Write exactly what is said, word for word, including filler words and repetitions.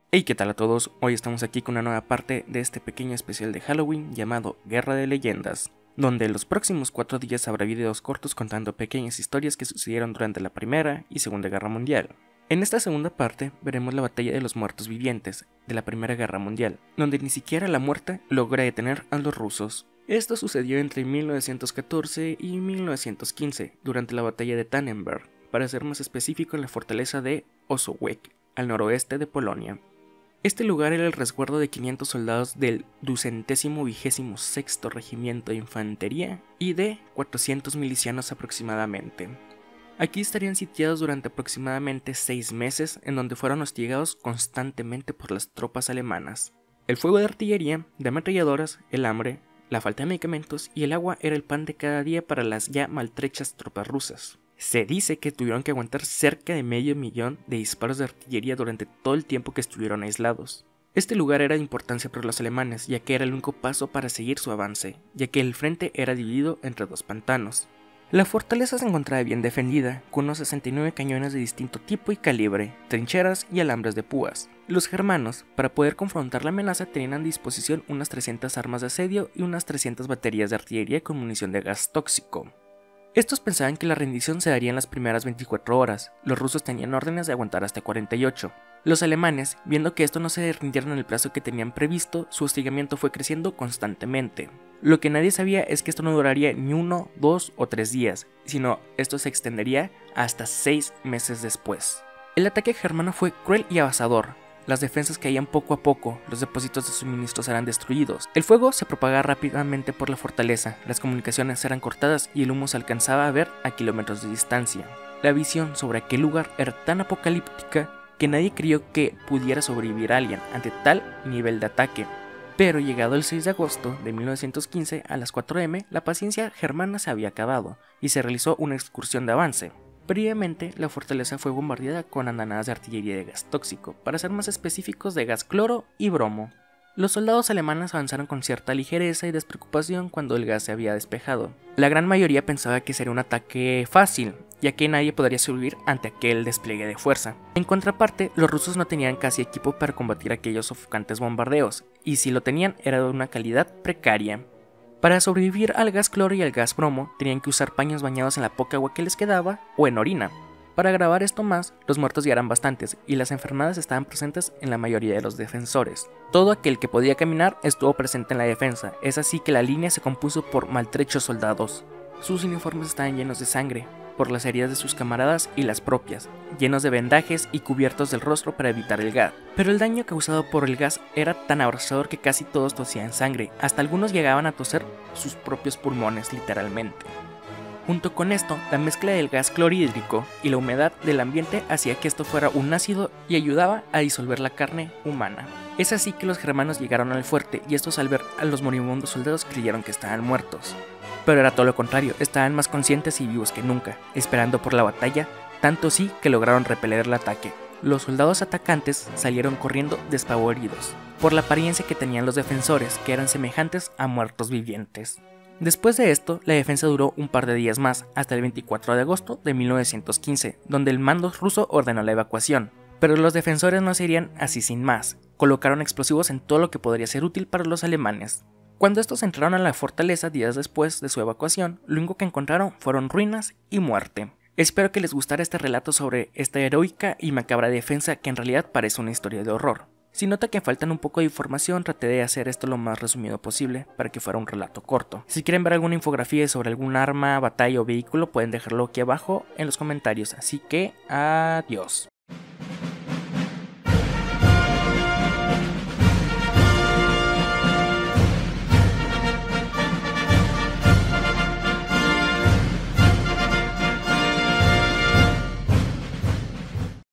Hey, ¿qué tal a todos? Hoy estamos aquí con una nueva parte de este pequeño especial de Halloween llamado Guerra de Leyendas, donde en los próximos cuatro días habrá videos cortos contando pequeñas historias que sucedieron durante la Primera y Segunda Guerra Mundial. En esta segunda parte veremos la batalla de los muertos vivientes de la Primera Guerra Mundial, donde ni siquiera la muerte logra detener a los rusos. Esto sucedió entre mil novecientos catorce y mil novecientos quince, durante la batalla de Tannenberg, para ser más específico en la fortaleza de Osowiec, al noroeste de Polonia. Este lugar era el resguardo de quinientos soldados del ducentésimo vigésimo sexto Regimiento de Infantería y de cuatrocientos milicianos aproximadamente. Aquí estarían sitiados durante aproximadamente seis meses, en donde fueron hostigados constantemente por las tropas alemanas. El fuego de artillería, de ametralladoras, el hambre, la falta de medicamentos y el agua era el pan de cada día para las ya maltrechas tropas rusas. Se dice que tuvieron que aguantar cerca de medio millón de disparos de artillería durante todo el tiempo que estuvieron aislados. Este lugar era de importancia para los alemanes, ya que era el único paso para seguir su avance, ya que el frente era dividido entre dos pantanos. La fortaleza se encontraba bien defendida, con unos sesenta y nueve cañones de distinto tipo y calibre, trincheras y alambres de púas. Los germanos, para poder confrontar la amenaza, tenían a disposición unas trescientas armas de asedio y unas trescientas baterías de artillería con munición de gas tóxico. Estos pensaban que la rendición se daría en las primeras veinticuatro horas, los rusos tenían órdenes de aguantar hasta cuarenta y ocho. Los alemanes, viendo que esto no se rindieron en el plazo que tenían previsto, su hostigamiento fue creciendo constantemente. Lo que nadie sabía es que esto no duraría ni uno, dos o tres días, sino esto se extendería hasta seis meses después. El ataque germano fue cruel y avasador. Las defensas caían poco a poco, los depósitos de suministros eran destruidos. El fuego se propagaba rápidamente por la fortaleza, las comunicaciones eran cortadas y el humo se alcanzaba a ver a kilómetros de distancia. La visión sobre aquel lugar era tan apocalíptica que nadie creyó que pudiera sobrevivir alguien ante tal nivel de ataque. Pero llegado el seis de agosto de mil novecientos quince a las cuatro eme, la paciencia germana se había acabado y se realizó una excursión de avance. Previamente, la fortaleza fue bombardeada con andanadas de artillería de gas tóxico, para ser más específicos de gas cloro y bromo. Los soldados alemanes avanzaron con cierta ligereza y despreocupación cuando el gas se había despejado. La gran mayoría pensaba que sería un ataque fácil, ya que nadie podría sobrevivir ante aquel despliegue de fuerza. En contraparte, los rusos no tenían casi equipo para combatir aquellos sofocantes bombardeos, y si lo tenían era de una calidad precaria. Para sobrevivir al gas cloro y al gas bromo, tenían que usar paños bañados en la poca agua que les quedaba o en orina. Para agravar esto más, los muertos ya eran bastantes y las enfermedades estaban presentes en la mayoría de los defensores. Todo aquel que podía caminar estuvo presente en la defensa, es así que la línea se compuso por maltrechos soldados. Sus uniformes estaban llenos de sangre, por las heridas de sus camaradas y las propias, llenos de vendajes y cubiertos del rostro para evitar el gas. Pero el daño causado por el gas era tan abrasador que casi todos tosían sangre, hasta algunos llegaban a toser sus propios pulmones literalmente. Junto con esto, la mezcla del gas clorhídrico y la humedad del ambiente hacía que esto fuera un ácido y ayudaba a disolver la carne humana. Es así que los germanos llegaron al fuerte y estos al ver a los moribundos soldados creyeron que estaban muertos. Pero era todo lo contrario, estaban más conscientes y vivos que nunca, esperando por la batalla, tanto sí que lograron repeler el ataque. Los soldados atacantes salieron corriendo despavoridos, por la apariencia que tenían los defensores, que eran semejantes a muertos vivientes. Después de esto, la defensa duró un par de días más, hasta el veinticuatro de agosto de mil novecientos quince, donde el mando ruso ordenó la evacuación. Pero los defensores no se irían así sin más, colocaron explosivos en todo lo que podría ser útil para los alemanes. Cuando estos entraron a la fortaleza días después de su evacuación, lo único que encontraron fueron ruinas y muerte. Espero que les gustara este relato sobre esta heroica y macabra defensa que en realidad parece una historia de horror. Si nota que faltan un poco de información, traté de hacer esto lo más resumido posible para que fuera un relato corto. Si quieren ver alguna infografía sobre algún arma, batalla o vehículo, pueden dejarlo aquí abajo en los comentarios, así que adiós.